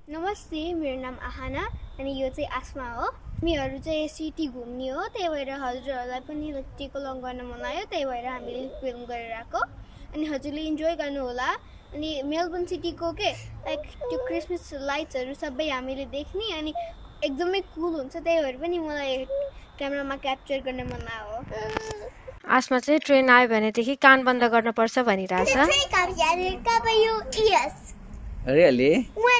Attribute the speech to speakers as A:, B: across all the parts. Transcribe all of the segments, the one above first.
A: नमस्ते, मेरो नाम आहाना अनि यो चाहिँ आस्मा हो। हामीहरू चाहिँ सिटी घुम्ने हो, त्यही भएर हजुरहरूलाई पनि टेक अलोङ गर्न मन लाग्यो, त्यही भएर हामीले फिल्म गरेर आएको। अनि हजुरले इन्जोय गर्नु होला। अनि मेलबर्न सिटीको के लाइक त्यो क्रिसमस लाइट्सहरू सबै हामीले देख्ने अनि एकदमै कुल हुन्छ, त्यही भएर पनि मलाई क्यामेरामा क्याप्चर गर्न मन लाग्यो।
B: आसमा चाहिँ ट्रेन आयो भनेदेखि कान बन्द गर्नुपर्छ भनिरहेछ।
C: Really?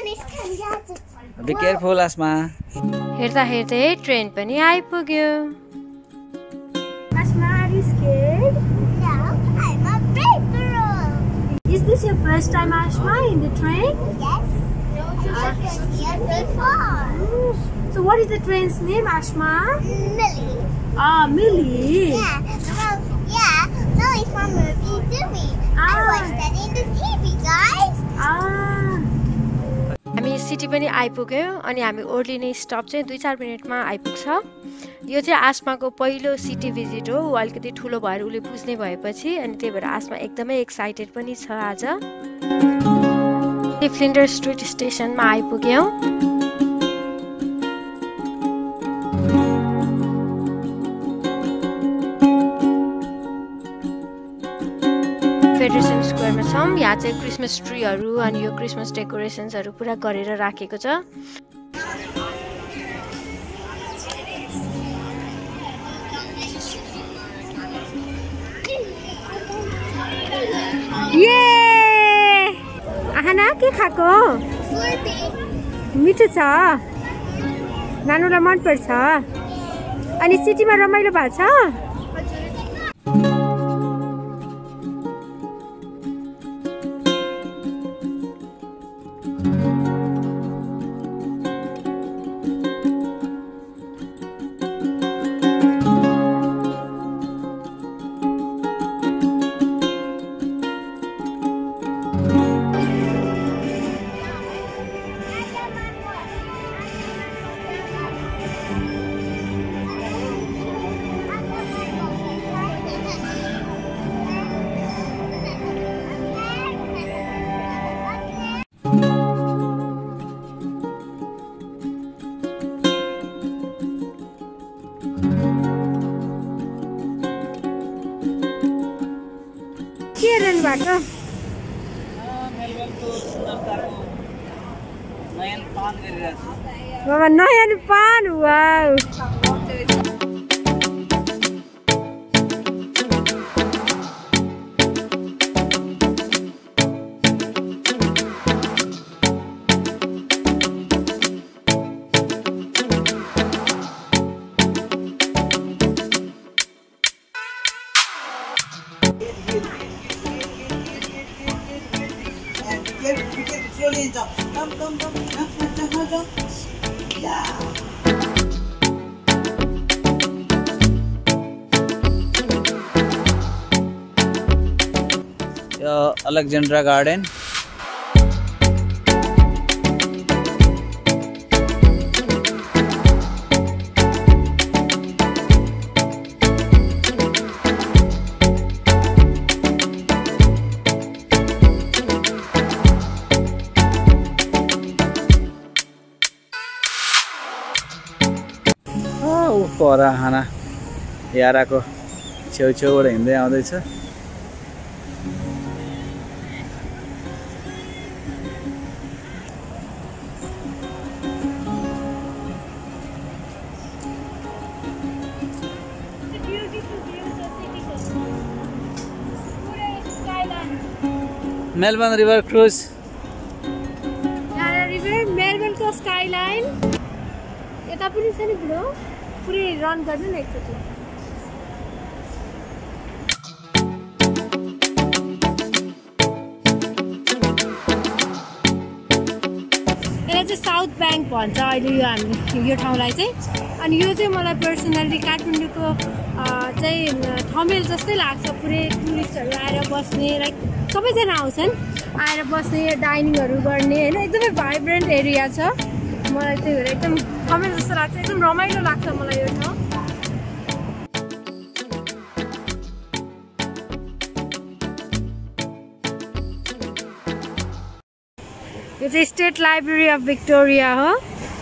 C: Be careful, Asma.
B: हेर्दा हेर्दै ट्रेन पनि आइपुग्यो।
A: Asma, are you scared?
D: No, I'm a big girl.
A: Is this your first time, Asma, in the train?
D: Yes. I've been here before.
A: So what is the train's name, Asma?
D: Millie.
A: Ah, Millie.
D: Yeah. Well, Millie from Movie Doomy. I watched that in the TV, guys.
B: हामी city पनि आइपुग्यो अनि हामी ओर्लिने stop चाहिँ 2-4 मिनेटमा आइपुग्छ। यो चाहिँ आसमाको पहिलो सिटी भिजिट हो। ऊ अलिकति ठुलो भएर उसले बुझ्ने भएपछि अनि त्यही भएर आसमा एकदमै एक्साइटेड पनि छ आज। फ्लिन्डर स्ट्रिट स्टेसनमा आइपुग्यौँ। फेडरेसन स्क्वायरमा छौँ। यहाँ चाहिँ क्रिसमस ट्रीहरू अनि यो क्रिसमस डेकोरेसन्सहरू पुरा गरेर राखेको छ।
A: ये आहाना के खाएको? मिठो छ, नानुलाई मन पर्छ। अनि सिटीमा रमाइलो भएको छ? के हेर्नु भएको? बाबा नयन पान। Wow,
C: Alexandra Garden. पर आहाना याराको छेउछेउबाट हिँड्दै आउँदैछ। Melbourne river cruise.
A: मेलबर्न को स्काइलाइन यता पनि छ नि ब्रो, पुरै रन गर्नु न एकचोटि। यसलाई चाहिँ साउथ ब्याङ्क भन्छ अहिले यो हामी यो ठाउँलाई चाहिँ। अनि यो चाहिँ मलाई पर्सनली काठमाडौँको चाहिँ थमेल जस्तै लाग्छ। पुरै टुरिस्टहरू आएर बस्ने, लाइक सबैजना आउँछन् आएर बस्ने, डाइनिङहरू गर्ने होइन, एकदमै भाइब्रेन्ट एरिया छ। मलाई त्यही भएर एकदम थमेल जस्तो लाग्छ, एकदम रमाइलो लाग्छ मलाई यो ठाउँ। यो
B: यो चाहिँ स्टेट लाइब्रेरी अफ भिक्टोरिया हो।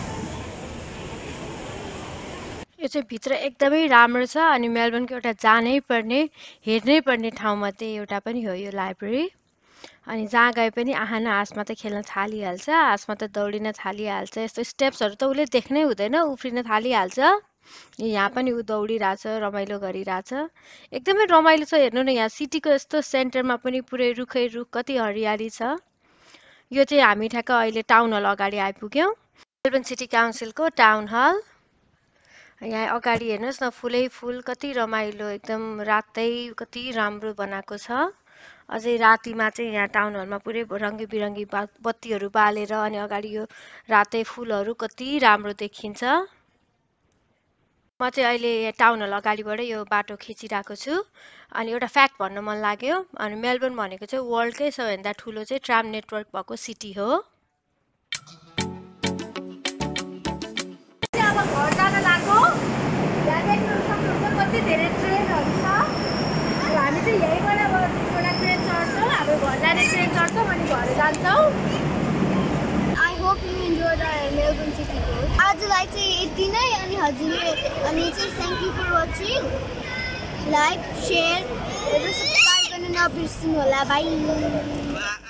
B: यो चाहिँ भित्र एकदमै राम्रो छ अनि मेलबर्नको एउटा जानै पर्ने हेर्नै पर्ने ठाउँमध्ये एउटा पनि हो यो लाइब्रेरी। अनि जहाँ गए पनि आहान आसमा त खेल्न थालिहाल्छ, आसमा त दौडिन थालिहाल्छ। यस्तो स्टेप्सहरू त उसले देख्नै हुँदैन, उफ्रिन थालिहाल्छ। यहाँ पनि ऊ दौडिरहेछ, रमाइलो गरिरहेछ। एकदमै रमाइलो छ। हेर्नु न, यहाँ सिटीको यस्तो सेन्टरमा पनि पुरै रुखै रुख, कति हरियाली छ। यो चाहिँ हामी ठ्याक्क अहिले टाउन हल अगाडि आइपुग्यौँ। मेलबर्न सिटी काउन्सिलको टाउन हल। यहाँ अगाडि हेर्नुहोस् न, फुलै फुल, कति रमाइलो, एकदम रातै कति राम्रो बनाएको छ। अझै रातिमा चाहिँ यहाँ टाउन हलमा पुरै रङ्गी बिरङ्गी बत्तीहरू बालेर अनि अगाडि यो रातै फुलहरू कति राम्रो देखिन्छ। म चाहिँ अहिले टाउन हल अगाडिबाट यो बाटो खिचिरहेको छु। अनि एउटा फ्याक्ट भन्न मन लाग्यो, अनि मेलबर्न भनेको चाहिँ वर्ल्डकै सबैभन्दा ठुलो चाहिँ ट्राम नेटवर्क भएको सिटी हो। अब घर जान लाग्यो। यहाँ देख्न सक्नुहुन्छ कति धेरै ट्रेनहरू छ। हामी चाहिँ यहीँबाट एउटा ट्रेन चढ्छौँ, हाम्रो घर जाने ट्रेन चढ्छौँ अनि घर जान्छौँ।
A: I hope you enjoyed our Melbourne city tour. आजलाई चाहिँ यति नै। अनि हजुरले चाहिँ thank you for watching. Like, share र subscribe गर्न नबिर्सिनु होला। Bye.